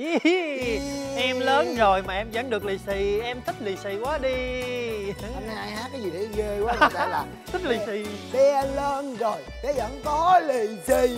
Em lớn rồi mà em vẫn được lì xì. Em thích lì xì quá đi. Anh hai hát cái gì để ghê quá. Người ta là thích lì xì. Bé lớn rồi bé vẫn có lì xì.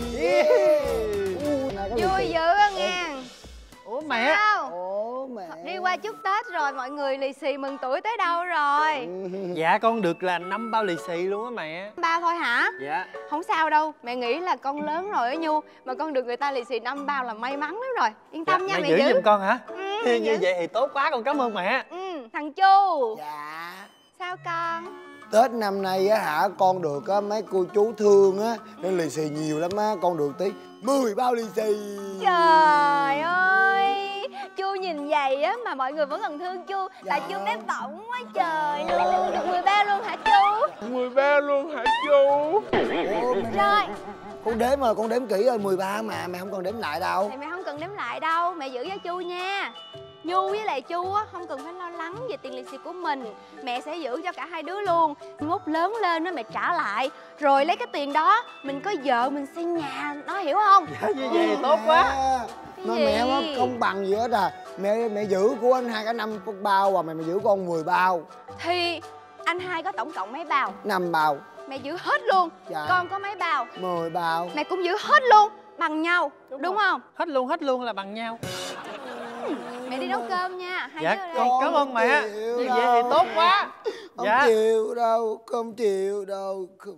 Vui dữ á nghe. Ủa mẹ. Sao? Ủa mẹ. Đi qua chúc Tết rồi mọi người lì xì mừng tuổi tới đâu rồi? Dạ con được là 5 bao lì xì luôn á mẹ. 3 thôi hả? Dạ. Không sao đâu, mẹ nghĩ là con lớn rồi á Nhu. Mà con được người ta lì xì 5 bao là may mắn lắm rồi. Yên tâm nha, mẹ mẹ giữ giữ giùm con hả? mẹ Như giữ. vậy thì tốt quá, con cảm ơn mẹ. Thằng Chu. Dạ. Sao con? Tết năm nay á hả, con được á mấy cô chú thương á nên lì xì nhiều lắm á, con được tới 10 bao lì xì. Trời ơi, Chu nhìn vậy á mà mọi người vẫn còn thương Chu. Tại Chu bé bỏng quá trời luôn. Được 13 luôn hả Chu? 13 luôn hả chú? Rồi. Con đếm rồi, con đếm kỹ rồi, 13 mà mẹ không cần đếm lại đâu. Thì mẹ không cần đếm lại đâu, mẹ giữ cho Chu nha. Nhu với lại Chu á không cần phải lo lắng về tiền lì xì của mình. Mẹ sẽ giữ cho cả hai đứa luôn. Mốt lớn lên á mẹ trả lại. Rồi lấy cái tiền đó mình có vợ mình xây nhà, nó hiểu không? Dạ như vậy thì tốt quá. Mà mẹ nó không bằng gì hết à. Mẹ giữ của anh hai cả 5 bao và mẹ giữ con 10 bao. Thì anh hai có tổng cộng mấy bao? 5 bao. Mẹ giữ hết luôn. Dạ. Con có mấy bao? 10 bao. Mẹ cũng giữ hết luôn. Bằng nhau, đúng không? Hết luôn là bằng nhau. Mẹ đi nấu cơm nha. Hai Dạ đứa đây. con cảm ơn mẹ. Như vậy thì tốt quá. Không Dạ. chịu đâu, không chịu đâu, không.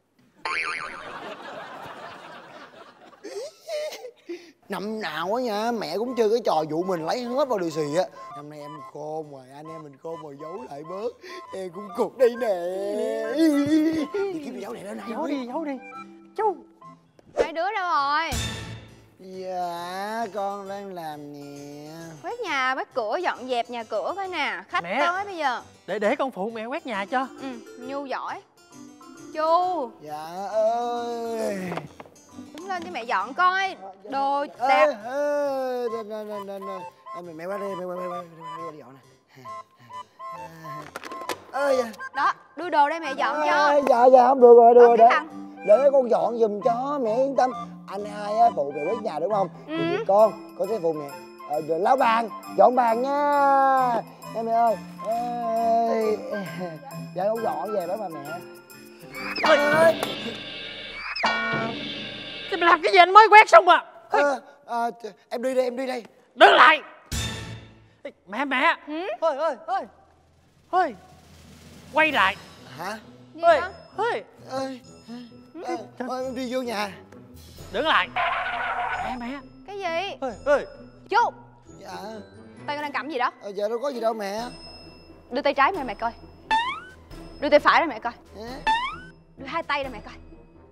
Năm nào á nha, mẹ cũng chơi cái trò dụ mình lấy hết bao lì xì á. Năm nay em khôn rồi, anh em mình khôn rồi, giấu lại bớt. Em cũng cục đây nè. Đi kiếm giấu này lên này. Giấu đi. Chú. Hai đứa đâu rồi? Dạ, con đang làm nè. Quét nhà, quét cửa, dọn dẹp nhà cửa coi nè. Khách Mẹ. tới bây giờ. Để con phụ mẹ quét nhà cho. Nhu giỏi. Chu. Dạ ơi. Đứng lên cho mẹ dọn coi. Đồ Ê, đẹp. Mẹ qua đây, mẹ qua đi dọn nè. Ơi. Đó, đưa đồ đây mẹ dọn cho. Dạ không được rồi, được rồi. Cái thằng. Để con dọn giùm cho, mẹ yên tâm. Anh hai á phụ mẹ quét nhà đúng không? Thì con sẽ phụ mẹ rồi lau bàn, dọn bàn nha. Mẹ ơi. Dạ con dọn về đó mà mẹ. Ơi. Thì mày làm cái gì anh mới quét xong à? Em đi đây, em đi đây. Đứng lại. Mẹ. Ôi. Quay lại. Hả? Gì Ôi. con? Ôi. Ơi, em đi vô nhà. Đứng lại. Mẹ. Cái gì? Ôi. Chu. Dạ. Tay con đang cầm gì đó? Dạ đâu có gì đâu mẹ. Đưa tay trái mẹ coi. Đưa tay phải ra mẹ coi. Đưa hai tay ra mẹ coi.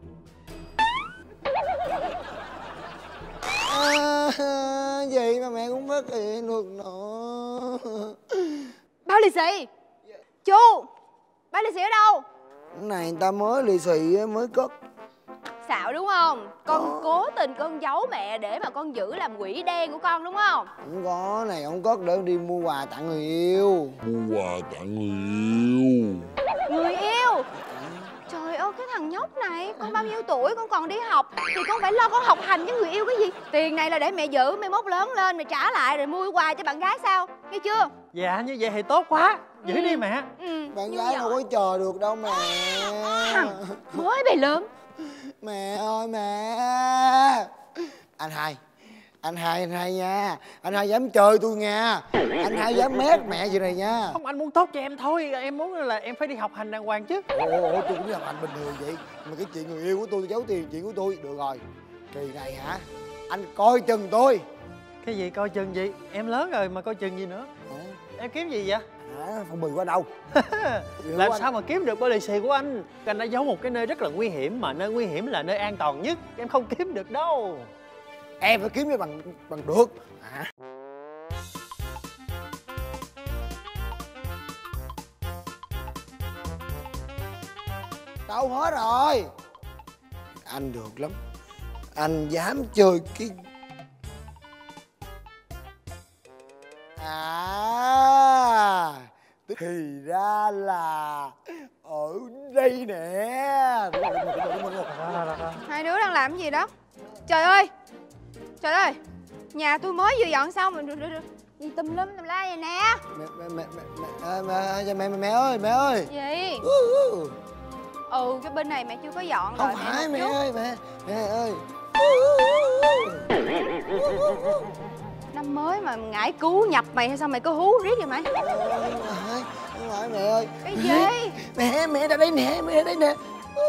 Vậy mà mẹ cũng phát hiện được nữa. Bao lì xì. Chu. Bao lì xì ở đâu? Cái này người ta mới lì xì mới cất. Xạo đúng không? Con cố tình con giấu mẹ để mà con giữ làm quỷ đen của con đúng không? Không có, này không cất để đi mua quà tặng người yêu. Mua quà tặng người yêu. Người yêu? Trời ơi cái thằng nhóc này, con bao nhiêu tuổi con còn đi học thì con phải lo con học hành với người yêu cái gì? Tiền này là để mẹ giữ, mai mốt lớn lên mẹ trả lại rồi mua quà cho bạn gái sao? Nghe chưa? Dạ như vậy thì tốt quá. Giữ đi mẹ. Bạn gái đâu có chờ được đâu mẹ. Mới bề lớn. Mẹ ơi mẹ. Anh hai nha. Anh hai dám chơi tôi nha. Anh hai dám mét mẹ gì này nha. Không, anh muốn tốt cho em thôi. Em muốn là em phải đi học hành đàng hoàng chứ. Ủa tôi cũng đi học hành bình thường vậy. Mà cái chuyện người yêu của tôi giấu tiền chuyện của tôi. Được rồi. Kỳ này hả? Anh coi chừng tôi. Cái gì coi chừng gì? Em lớn rồi mà coi chừng gì nữa? Em kiếm gì vậy? Phong bì qua đâu? Làm sao mà kiếm được bao lì xì của anh? Anh đã giấu một cái nơi rất là nguy hiểm. Mà nơi nguy hiểm là nơi an toàn nhất. Em không kiếm được đâu. Em phải kiếm cho bằng được. Đâu hết rồi. Anh được lắm. Anh dám chơi cái. Thì ra là ở đây nè. Hai đứa đang làm cái gì đó? Trời ơi. Trời ơi. Nhà tôi mới vừa dọn xong mà gì tùm lum tùm la vậy nè. Mẹ ơi, mẹ ơi. Gì? Cái bên này mẹ chưa có dọn rồi. Không phải mẹ ơi, mẹ ơi. Năm mới mà ngải cứu nhập mày hay sao mày cứ hú riết vậy mày? Không phải mẹ ơi. Cái gì? Mẹ ra đây nè, mẹ ra đây nè.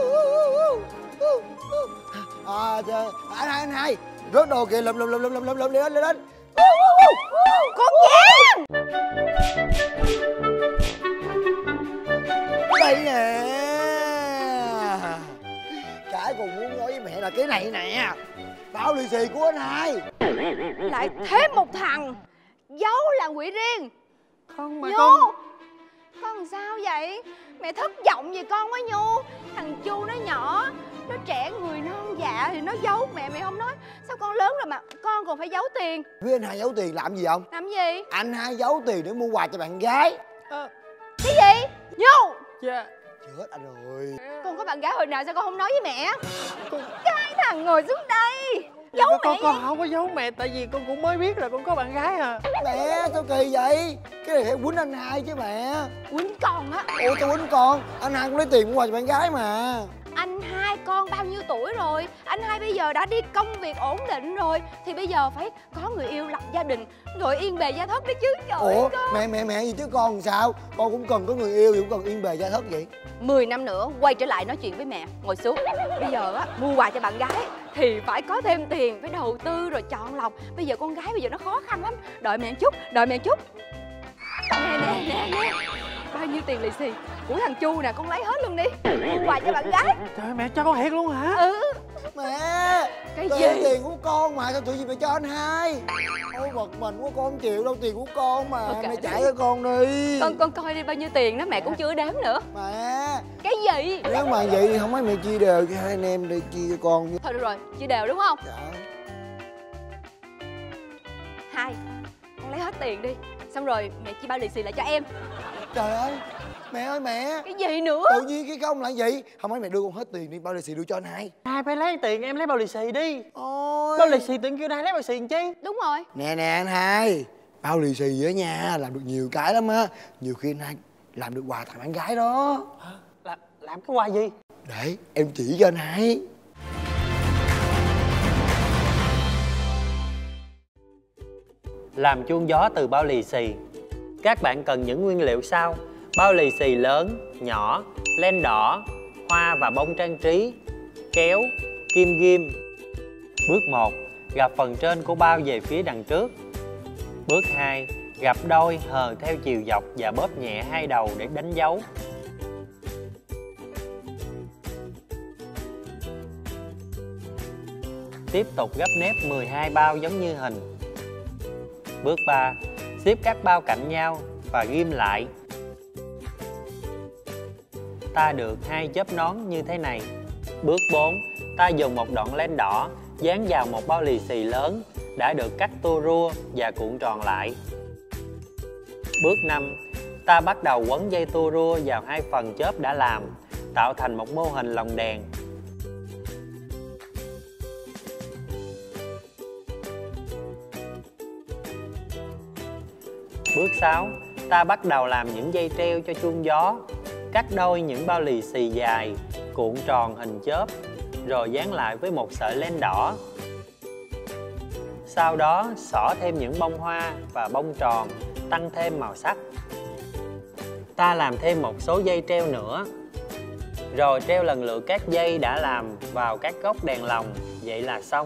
Anh hai rớt đồ kìa, lụm lên. Con Giang! Đây nè. Cái còn muốn nói với mẹ là cái này nè, bao lì xì của anh hai. Lại thêm một thằng giấu là quỷ riêng. Không mà Nhu, con làm sao vậy? Mẹ thất vọng về con quá Nhu. Thằng Chu nó nhỏ, nó trẻ người non dạ thì nó giấu mẹ không nói. Sao con lớn rồi mà con còn phải giấu tiền? Với anh hai giấu tiền làm gì không? Làm gì? Anh hai giấu tiền để mua quà cho bạn gái. Cái gì? Nhu! Dạ. Chết anh rồi. Con có bạn gái hồi nào sao con không nói với mẹ? Cái thằng ngồi xuống đây. Giấu mẹ con không có giấu mẹ, tại vì con cũng mới biết là con có bạn gái à. Mẹ sao kỳ vậy? Cái này phải quýnh anh hai chứ mẹ. quýnh con á. Ủa sao quýnh con? Anh hai cũng lấy tiền mua quà cho bạn gái mà. Anh hai con bao nhiêu tuổi rồi? Anh hai bây giờ đã đi công việc ổn định rồi, thì bây giờ phải có người yêu, lập gia đình, rồi yên bề gia thất đấy chứ. Trời Ủa ơi, mẹ gì chứ con làm sao? Con cũng cần có người yêu, cũng cần yên bề gia thất vậy. 10 năm nữa quay trở lại nói chuyện với mẹ. Ngồi xuống. Bây giờ á, mua quà cho bạn gái thì phải có thêm tiền, phải đầu tư rồi chọn lọc. Bây giờ con gái bây giờ nó khó khăn lắm. Đợi mẹ một chút. Nè. Bao nhiêu tiền lì xì của thằng Chu nè, con lấy hết luôn đi. Mua quà cho bạn gái. Trời, mẹ cho con thiệt luôn hả? Ừ. Mẹ, Cái tiền gì? tiền của con mà, sao tự nhiên phải cho anh hai? Ôi bật mình quá, con không chịu đâu, tiền của con mà. Thôi kệ Mẹ đi. trả cho con đi. Con coi đi bao nhiêu tiền đó mẹ cũng chưa đếm nữa. Mẹ, Cái gì? nếu mà vậy thì không mấy mẹ chia đều cho hai anh em đi, chia cho con. Thôi được rồi, chia đều đúng không? Dạ. Hai, con lấy hết tiền đi. Xong rồi mẹ chia bao lì xì lại cho em. Trời ơi, mẹ ơi mẹ. Cái gì nữa? Tự nhiên cái không lại vậy. Không mấy mẹ đưa con hết tiền đi, bao lì xì đưa cho anh hai. Hai phải lấy tiền, em lấy bao lì xì đi. Ôi. Bao lì xì tự nhiên kêu hai lấy bao lì xì làm chi? Đúng rồi. Nè anh hai, bao lì xì á nha, làm được nhiều cái lắm á. Nhiều khi anh hai làm được quà tặng bạn gái đó. Hả? Làm cái quà gì? Để em chỉ cho anh hai. Làm chuông gió từ bao lì xì. Các bạn cần những nguyên liệu sau: bao lì xì lớn, nhỏ, len đỏ, hoa và bông trang trí, kéo, kim ghim. Bước 1. Gập phần trên của bao về phía đằng trước. Bước 2. Gập đôi hờ theo chiều dọc và bóp nhẹ hai đầu để đánh dấu. Tiếp tục gấp nếp 12 bao giống như hình. Bước 3. Xếp các bao cạnh nhau và ghim lại. Ta được 2 chớp nón như thế này. Bước 4. Ta dùng một đoạn len đỏ dán vào một bao lì xì lớn đã được cắt tua rua và cuộn tròn lại. Bước 5. Ta bắt đầu quấn dây tua rua vào 2 phần chớp đã làm, tạo thành một mô hình lồng đèn. Bước 6. Ta bắt đầu làm những dây treo cho chuông gió. Cắt đôi những bao lì xì dài, cuộn tròn hình chớp, rồi dán lại với một sợi len đỏ. Sau đó xỏ thêm những bông hoa và bông tròn, tăng thêm màu sắc. Ta làm thêm một số dây treo nữa, rồi treo lần lượt các dây đã làm vào các góc đèn lồng. Vậy là xong.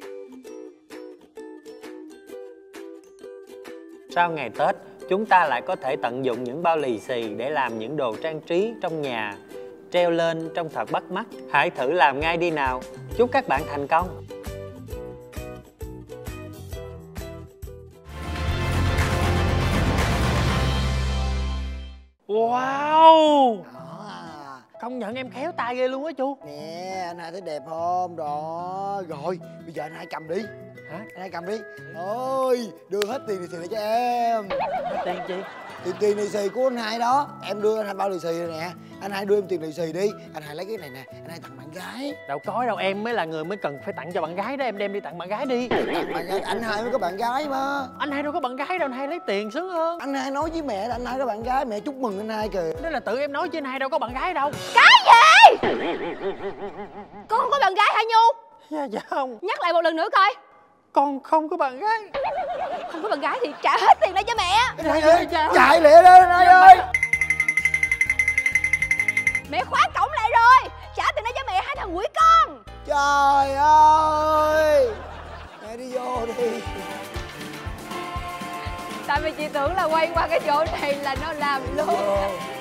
Sau ngày Tết, chúng ta lại có thể tận dụng những bao lì xì để làm những đồ trang trí trong nhà, treo lên trông thật bắt mắt. Hãy thử làm ngay đi nào. Chúc các bạn thành công! Wow! Đó à. Công nhận em khéo tay ghê luôn á chú. Nè, anh hai thấy đẹp không? Đó. Rồi, bây giờ anh hai cầm đi. Hả? Anh hai cầm đi. Ôi, đưa hết tiền thì lại cho em. Tiền chi? Thì tiền lì xì của anh hai đó, em đưa anh hai bao lì xì rồi nè. Anh hai đưa em tiền lì xì đi. Anh hai lấy cái này nè, anh hai tặng bạn gái. Đâu có đâu, em mới là người mới cần phải tặng cho bạn gái đó. Em đem đi tặng bạn gái đi. Tặng bạn gái, anh hai mới có bạn gái mà. Anh hai đâu có bạn gái đâu, anh hai lấy tiền sướng hơn. Anh hai nói với mẹ là anh hai có bạn gái, mẹ chúc mừng anh hai kìa. Đó là tự em nói chứ anh hai đâu có bạn gái đâu. Cái gì? Con không có bạn gái hả Nhu? Dạ không. Nhắc lại một lần nữa coi. Con không có bạn gái. Không có bạn gái thì trả hết tiền đây cho mẹ. Anh hai ơi, chạy lẹ lên anh hai ơi. Mẹ khóa cổng lại rồi. Trả tiền đây cho mẹ, hai thằng quỷ con. Trời ơi. Mẹ đi vô đi. Tại vì chị tưởng là quay qua cái chỗ này là nó làm luôn.